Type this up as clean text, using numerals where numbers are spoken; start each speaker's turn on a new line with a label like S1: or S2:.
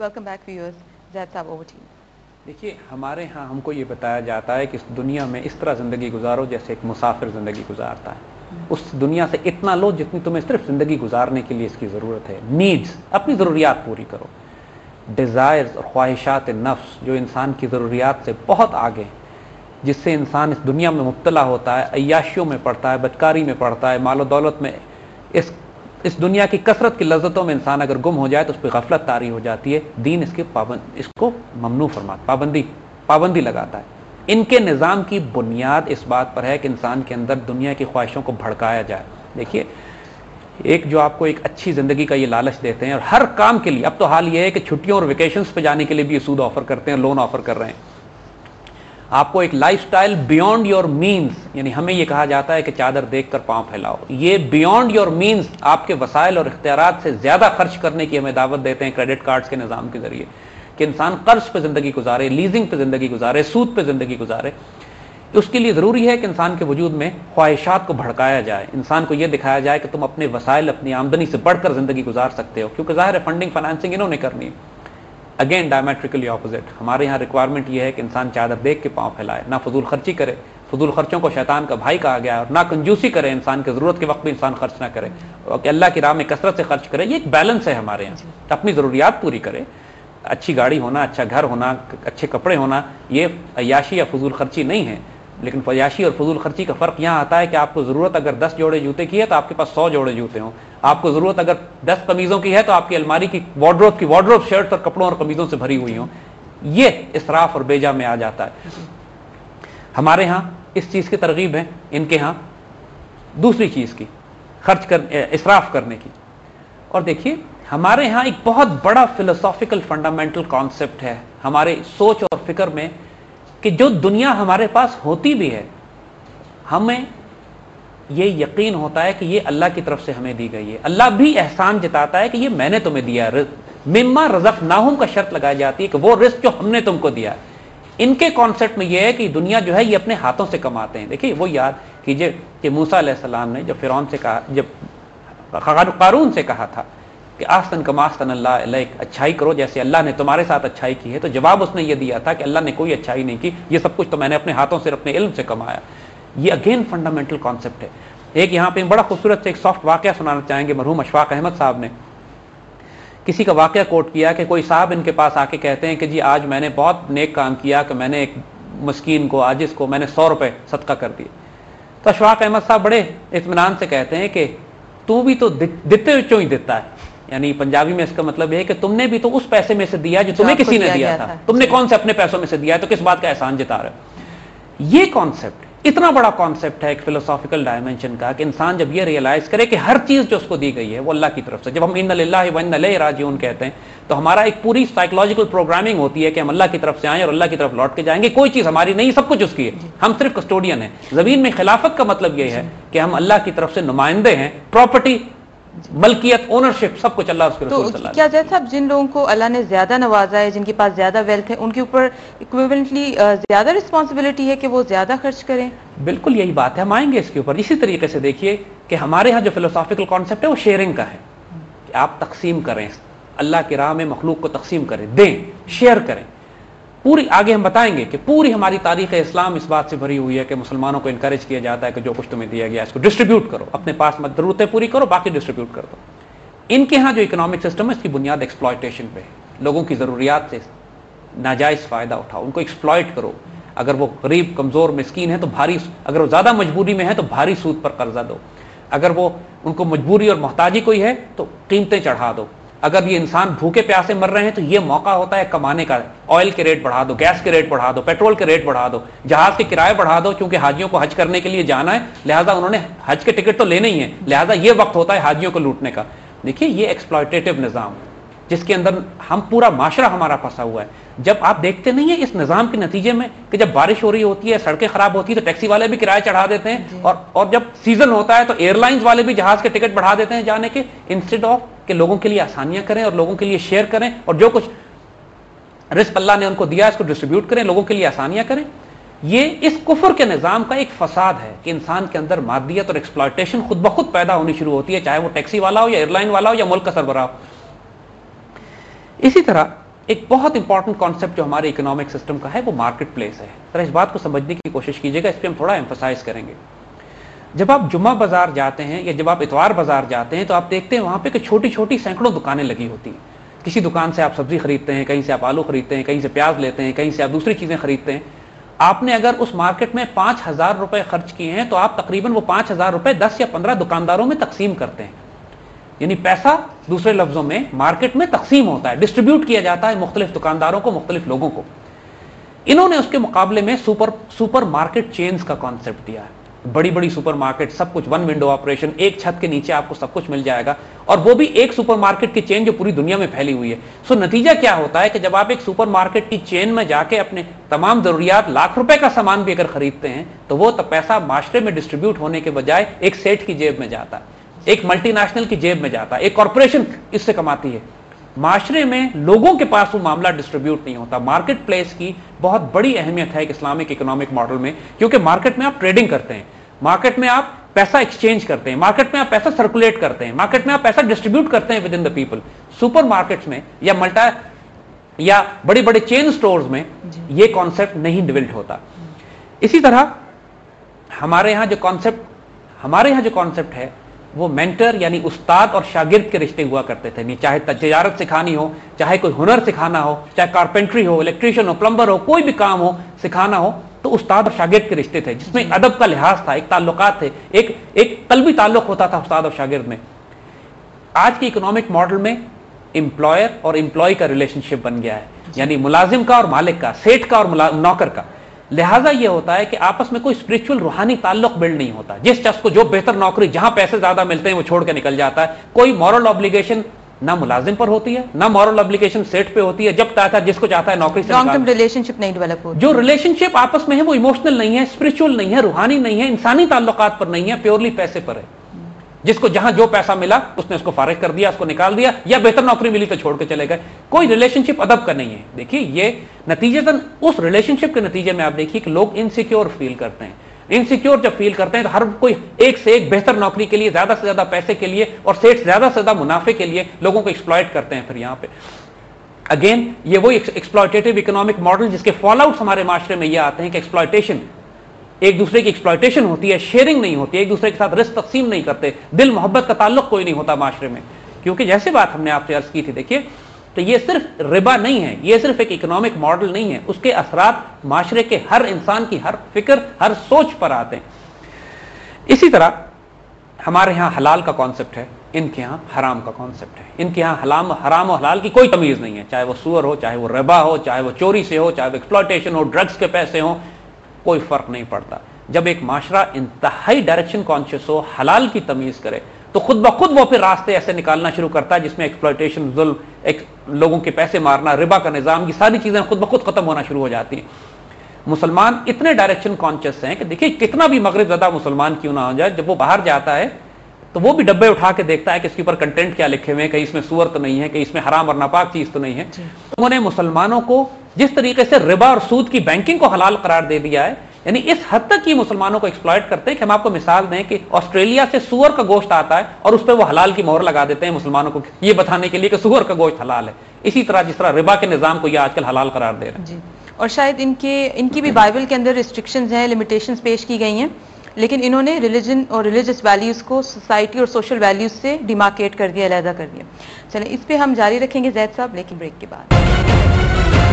S1: Welcome back viewers. Zaid Saab, over to you.
S2: دیکھیے ہمارے ہاں ہم کو یہ بتایا جاتا ہے کہ اس دنیا میں اس طرح زندگی گزارو جیسے ایک مسافر زندگی گزارتا ہے. اس دنیا سے اتنا لو جتنی تمہیں صرف زندگی گزارنے کے لیے اس کی ضرورت ہے. نیڈز، اپنی ضروریات پوری کرو. ڈیزائرز اور خواہشات نفس جو انسان کی ضروریات سے بہت آگے، جس سے انسان اس دنیا میں مبتلا ہوتا ہے، عیاشیوں میں پڑتا ہے، بدکاری میں پڑتا ہے، مال و دولت میں، اس دنیا کی کثرت کی لذتوں میں انسان اگر گم ہو جائے تو اس پہ غفلت طاری ہو جاتی ہے. دین اس کو ممنوع فرماتا، پابندی لگاتا ہے. ان کے نظام کی بنیاد اس بات پر ہے کہ انسان کے اندر دنیا کی خواہشوں کو بھڑکایا جائے. دیکھیے ایک جو آپ کو ایک اچھی زندگی کا یہ لالچ دیتے ہیں، اور ہر کام کے لیے اب تو حال یہ ہے کہ چھٹیوں اور ویکیشنز پہ جانے کے لیے بھی یہ سود آفر کرتے ہیں، لون آفر کر رہے ہیں. آپ کو ایک life style beyond your means, یعنی ہمیں یہ کہا جاتا ہے کہ چادر دیکھ کر پاؤں پھیلاؤ. یہ بیونڈ یور مینز آپ کے وسائل اور اختیارات سے زیادہ خرچ کرنے کی ہمیں دعوت دیتے ہیں کریڈٹ کارڈز کے نظام کے ذریعے، کہ انسان قرض پہ زندگی گزارے، لیزنگ پہ زندگی گزارے، سود پہ زندگی گزارے. اس کے لیے ضروری ہے کہ انسان کے وجود میں خواہشات کو بھڑکایا جائے، انسان کو یہ دکھایا جائے کہ تم اپنے وسائل، اپنی آمدنی سے بڑھ کر زندگی گزار سکتے ہو، کیونکہ ظاہر ہے فنڈنگ فائنانسنگ انہوں نے کرنی ہے. اگین ڈائمیٹریکلی اپوزٹ، ہمارے یہاں ریکوائرمنٹ یہ ہے کہ انسان چادر دیکھ کے پاؤں پھیلائے، نہ فضول خرچی کرے. فضول خرچوں کو شیطان کا بھائی کہا گیا ہے، اور نہ کنجوسی کرے، انسان کی ضرورت کے وقت بھی انسان خرچ نہ کرے، اور کہ اللہ کی راہ میں کثرت سے خرچ کرے. یہ ایک بیلنس ہے ہمارے یہاں، اپنی ضروریات پوری کرے. اچھی گاڑی ہونا، اچھا گھر ہونا، اچھے کپڑے ہونا، یہ عیاشی یا فضول خرچی نہیں ہے. لیکن عیاشی اور فضول خرچی کا فرق یہاں آتا ہے کہ آپ کو ضرورت اگر 10 جوڑے جوتے کی ہے تو آپ کے پاس 100 جوڑے جوتے ہوں. آپ کو ضرورت اگر 10 قمیضوں کی ہے تو آپ کی الماری کی وارڈروب شرٹ اور کپڑوں اور قمیضوں سے بھری ہوئی ہوں. یہ اسراف اور بیجا میں آ جاتا ہے. ہمارے ہاں اس چیز کی ترغیب ہے، ان کے ہاں دوسری چیز کی، اسراف کرنے کی. اور دیکھیے ہمارے ہاں ایک بہت بڑا فلسافیکل فنڈامنٹل کانسیپٹ ہے ہمارے سوچ اور فکر میں، کہ جو دنیا ہمارے پاس ہوتی بھی ہے، ہمیں یہ یقین ہوتا ہے کہ یہ اللہ کی طرف سے ہمیں دی گئی ہے. اللہ بھی احسان جتاتا ہے کہ یہ میں نے تمہیں دیا ہے. مما رزقناہم کا شرط لگائی جاتی ہے کہ وہ رزق جو ہم نے تم کو دیا ہے. ان کے کانسیپٹ میں یہ ہے کہ دنیا جو ہے یہ اپنے ہاتھوں سے کماتے ہیں. دیکھیے وہ یاد کیجئے کہ موسیٰ علیہ السلام نے جب فرعون سے کہا، جب قارون سے کہا تھا کہ آحسن کما احسن اللہ علیک، اچھائی کرو جیسے اللہ نے تمہارے ساتھ اچھائی کی ہے، تو جواب اس نے یہ دیا تھا کہ اللہ نے کوئی اچھائی نہیں کی، یہ سب کچھ تو میں نے اپنے ہاتھوں سے اپنے علم سے کمایا. یہ اگین فنڈامنٹل کانسیپٹ ہے. ایک یہاں پہ بڑا خوبصورت سے ایک سافٹ واقعہ سنانا چاہیں گے. مرحوم اشفاق احمد صاحب نے کسی کا واقعہ کوٹ کیا کہ کوئی صاحب ان کے پاس آ کے کہتے ہیں کہ جی آج میں نے بہت نیک کام کیا کہ میں نے ایک مسکین کو، عاجز کو میں نے 100 روپے صدقہ کر دیے. تو اشفاق احمد صاحب بڑے اطمینان سے کہتے ہیں کہ تو بھی تو دیتے چوں ہی دیتا ہے. یعنی پنجابی میں اس کا مطلب ہے کہ تم نے بھی تو اس پیسے میں سے دیا جو تمہیں کسی نے دیا تھا، تم نے کون سے اپنے پیسوں میں سے دیا ہے، تو کس بات کا احسان جتا رہے ہو. یہ کانسیپٹ اتنا بڑا کانسیپٹ ہے ایک فلسافیکل ڈائمینشن کا، کہ انسان جب یہ ریئلائز کرے کہ ہر چیز جو اس کو دی گئی ہے وہ اللہ کی طرف سے. جب ہم ان للہ و انا الیہ راجعون کہتے ہیں تو ہمارا ایک پوری سائیکولوجیکل پروگرامنگ ہوتی ہے کہ ہم اللہ کی طرف سے آئیں اور اللہ کی طرف لوٹ کے جائیں گے. کوئی چیز ہماری نہیں، سب کچھ اس کی ہے، ہم صرف کسٹوڈین ہیں. زمین میں خلافت کا مطلب یہ ہے کہ ہم اللہ کی طرف سے نمائندے ہیں. پراپرٹی، ملکیت، اونرشپ، سب کچھ اللہ اس کے رسول صلی اللہ علیہ وسلم.
S1: کیا جیسا اب جن لوگوں کو اللہ نے زیادہ نوازا ہے، جن کے پاس زیادہ ویلتھ ہے، ان کے اوپر ایکویولنٹلی زیادہ رسپانسبلٹی ہے کہ وہ زیادہ خرچ کریں؟
S2: بالکل یہی بات ہے، ہم آئیں گے اس کے اوپر. اسی طریقے سے دیکھیے کہ ہمارے ہاں جو فلسافیکل کانسیپٹ ہے وہ شیئرنگ کا ہے، کہ آپ تقسیم کریں، اللہ کی راہ میں مخلوق کو تقسیم کریں، دیں، شیئر کریں. پوری آگے ہم بتائیں گے کہ پوری ہماری تاریخ اسلام اس بات سے بھری ہوئی ہے کہ مسلمانوں کو انکریج کیا جاتا ہے کہ جو کچھ تمہیں دیا گیا اس کو ڈسٹریبیوٹ کرو، اپنے پاس مت ضرورتیں پوری کرو، باقی ڈسٹریبیوٹ کر دو. ان کے ہاں جو اکنامک سسٹم ہے اس کی بنیاد ایکسپلائٹیشن پہ ہے. لوگوں کی ضروریات سے ناجائز فائدہ اٹھاؤ، ان کو ایکسپلائٹ کرو. اگر وہ غریب، کمزور، مسکین ہے تو بھاری، اگر وہ زیادہ مجبوری میں ہے تو بھاری سود پر قرضہ دو. اگر وہ ان کو مجبوری اور محتاجی کوئی ہے تو قیمتیں چڑھا دو. اگر یہ انسان بھوکے پیاسے مر رہے ہیں تو یہ موقع ہوتا ہے کمانے کا. آئل کے ریٹ بڑھا دو، گیس کے ریٹ بڑھا دو، پیٹرول کے ریٹ بڑھا دو، جہاز کے کرائے بڑھا دو، کیونکہ حاجیوں کو حج کرنے کے لیے جانا ہے، لہٰذا انہوں نے حج کے ٹکٹ تو لینے ہی ہیں، لہٰذا یہ وقت ہوتا ہے حاجیوں کو لوٹنے کا. دیکھیے یہ ایکسپلائٹیٹو نظام جس کے اندر ہم پورا معاشرہ ہمارا پھنسا ہوا ہے. جب آپ دیکھتے نہیں ہیں اس نظام کے نتیجے میں کہ جب بارش ہو رہی ہوتی ہے، سڑکیں خراب ہوتی ہے تو ٹیکسی والے بھی کرایہ چڑھا دیتے ہیں، اور جب سیزن ہوتا ہے تو ایئر لائنز والے بھی جہاز کے ٹکٹ بڑھا دیتے ہیں جانے کے، انسٹیڈ آف کہ لوگوں کے لیے آسانیاں کریں اور لوگوں کے لیے شیئر کریں، اور جو کچھ رزق اللہ نے ان کو دیا اس کو ڈسٹریبیوٹ کریں، لوگوں کے لیے آسانیاں کریں. یہ اس کفر کے نظام کا ایک فساد ہے کہ انسان کے اندر مادیت اور ایکسپلائٹیشن خود بخود پیدا ہونی شروع ہوتی ہے، چاہے وہ ٹیکسی والا ہو یا ایئر لائن والا ہو یا ملک کا سربراہ ہو. اسی طرح एक बहुत इंपॉर्टेंट कॉन्सेप्ट जो हमारे इकोनॉमिक सिस्टम का है वो मार्केट प्लेस है। जरा इस बात को समझने की कोशिश कीजिएगा, इस पर हम थोड़ा एम्फसाइज करेंगे। जब आप जुम्मा बाजार जाते हैं या जब आप इतवार बाजार जाते हैं तो आप देखते हैं वहां पे कि छोटी छोटी सैकड़ों दुकानें लगी होती हैं। किसी दुकान से आप सब्जी खरीदते हैं, कहीं से आप आलू खरीदते हैं, कहीं से प्याज लेते हैं, कहीं से आप दूसरी चीजें खरीदते हैं। आपने अगर उस मार्केट में 5,000 रुपए खर्च किए हैं तो आप तकरीबन वो 5,000 रुपए 10 या 15 दुकानदारों में तकसीम करते हैं। यानी पैसा दूसरे लफ्जों में मार्केट में तकसीम होता है, डिस्ट्रीब्यूट किया जाता है मुख्तलिफ दुकानदारों को, मुख्तलिफ लोगों को। इन्होंने उसके मुकाबले में सुपर मार्केट चेन्स का कॉन्सेप्ट दिया है। बड़ी बड़ी सुपर मार्केट, सब कुछ वन विंडो ऑपरेशन, एक छत के नीचे आपको सब कुछ मिल जाएगा, और वो भी एक सुपर मार्केट की चेन जो पूरी दुनिया में फैली हुई है। सो नतीजा क्या होता है कि जब आप एक सुपर मार्केट की चेन में जाके अपने तमाम जरूरियात, लाख रुपए का सामान भी अगर खरीदते हैं तो वो पैसा माशरे में डिस्ट्रीब्यूट होने के बजाय एक सेठ की जेब में जाता है, एक मल्टीनेशनल की जेब में जाता है, एक कॉर्पोरेशन इससे कमाती है। माशरे में लोगों के पास वो मामला डिस्ट्रीब्यूट नहीं होता। मार्केट प्लेस की बहुत बड़ी अहमियत है एक इस्लामिक इकोनॉमिक मॉडल में, क्योंकि मार्केट में आप ट्रेडिंग करते हैं, मार्केट में आप पैसा एक्सचेंज करते हैं, मार्केट में आप पैसा सर्कुलेट करते हैं, मार्केट में आप पैसा डिस्ट्रीब्यूट करते हैं within the people. Supermarkets में या बड़े बड़े चेन स्टोर्स में ये कॉन्सेप्ट नहीं डेवलप होता। इसी तरह हमारे यहां जो कॉन्सेप्ट है वो मेंटर यानी उस्ताद और शागिर्द के रिश्ते हुआ करते थे। नहीं, चाहे तजारत सिखानी हो, चाहे कोई हुनर सिखाना हो, चाहे कारपेंट्री हो, इलेक्ट्रीशियन हो, प्लम्बर हो, कोई भी काम हो सिखाना हो, तो उस्ताद और शागिर्द के रिश्ते थे, जिसमें अदब का लिहाज था, एक ताल्लुकात थे, एक कल्बी ताल्लुक होता था उस्ताद और शागिर्द में। आज के इकोनॉमिक मॉडल में एम्प्लॉयर और एम्प्लॉय का रिलेशनशिप बन गया है, यानी मुलाजिम का और मालिक का, सेठ का और नौकर का। लिहाजा यह होता है कि आपस में कोई स्पिरिचुअल रूहानी ताल्लुक बिल्ड नहीं होता। जिस शख्स को जो बेहतर नौकरी, जहां पैसे ज्यादा मिलते हैं, वो छोड़ के निकल जाता है। कोई मॉरल ऑब्लिगेशन ना मुलाजिम पर होती है, ना मॉरल ऑब्लिगेशन सेठ पे होती है। जब चाहता है, जिसको चाहता है नौकरी से,
S1: लॉन्ग टर्म रिलेशनशिप नहीं डेवलप होती।
S2: जो रिलेशनशिप आपस में है वो इमोशनल नहीं है, स्पिरिचुअल नहीं है, रूहानी नहीं है, इंसानी ताल्लुकात पर नहीं है, प्योरली पैसे पर है। जिसको जहां जो पैसा मिला उसने उसको फारिग कर दिया, उसको निकाल दिया, या बेहतर नौकरी मिली तो छोड़ के चले गए। कोई रिलेशनशिप अदब का नहीं है। देखिए, ये नतीजतन उस रिलेशनशिप के नतीजे में आप देखिए कि लोग इनसिक्योर फील करते हैं। इनसिक्योर जब फील करते हैं तो हर कोई एक से एक बेहतर नौकरी के लिए, ज्यादा से ज्यादा पैसे के लिए, और सेठ ज्यादा से ज्यादा मुनाफे के लिए लोगों को एक्सप्लॉइट करते हैं। फिर यहां पे अगेन ये वही एक्सप्लॉइटेटिव इकोनॉमिक मॉडल जिसके फॉलोआउट्स हमारे माशरे में ये आते हैं कि एक्सप्लॉइटेशन, एक दूसरे की एक्सप्लॉइटेशन होती है, शेयरिंग नहीं होती, एक दूसरे के साथ रिस्क तकसीम नहीं करते, दिल मोहब्बत का ताल्लुक कोई नहीं होता माशरे में। क्योंकि जैसे बात हमने आपसे अर्ज की थी, देखिए, तो ये सिर्फ रिबा नहीं है, ये सिर्फ एक इकोनॉमिक मॉडल नहीं है, उसके असरात माशरे के हर इंसान की हर फिक्र, हर सोच पर आते हैं। इसी तरह हमारे यहां हलाल का कॉन्सेप्ट है, इनके यहां हराम का कॉन्सेप्ट है। इनके यहां हराम और हलाल की कोई तमीज नहीं है, चाहे वो सूअर हो, चाहे वो रिबा हो, चाहे वो चोरी से हो, चाहे वो एक्सप्लॉइटेशन हो, ड्रग्स के पैसे हो, कोई फर्क नहीं पड़ता। जब एक माशरा इंतहाई डायरेक्शन कॉन्शियस हो, हलाल की तमीज करे, तो खुद ब खुद वो फिर रास्ते ऐसे निकालना शुरू करता है जिसमें एक्सप्लॉइटेशन, जुल्म, लोगों के पैसे मारना, रिबा का निजाम, की सारी चीजें खुद ब खुद खत्म होना शुरू हो जाती हैं। मुसलमान इतने डायरेक्शन कॉन्शियस हैं कि देखिए, कितना भी मगरिब ज़्यादा मुसलमान क्यों ना हो जाए, जब वो बाहर जाता है तो वो भी डब्बे उठा के देखता है कि इसके ऊपर कंटेंट क्या लिखे हुए हैं, कहीं इसमें सूअर तो नहीं है, कहीं इसमें हराम और नापाक चीज तो नहीं है। उन्होंने मुसलमानों को जिस तरीके से रिबा और सूद की बैंकिंग को हलाल करार दे दिया है, यानी इस हद तक ये मुसलमानों को एक्सप्लॉइट करते हैं कि हम आपको मिसाल दें कि ऑस्ट्रेलिया से सूअर का गोश्त आता है और उस पर वो हलाल की मोहर लगा देते हैं मुसलमानों को, ये बताने के लिए कि सूअर का गोश्त हलाल है। इसी तरह जिस तरह रिबा के निजाम को ये आजकल हलाल करार दे रहे हैं।
S1: और शायद इनकी भी बाइबल के अंदर रिस्ट्रिक्शंस हैं, लिमिटेशंस पेश की गई हैं, लेकिन इन्होंने रिलीजन और रिलीजियस वैल्यूज़ को सोसाइटी और सोशल वैल्यूज़ से डिमार्केट कर दिया, अलहदा कर दिया। चलें, इस पे हम जारी रखेंगे जैद साहब, लेकिन ब्रेक के बाद।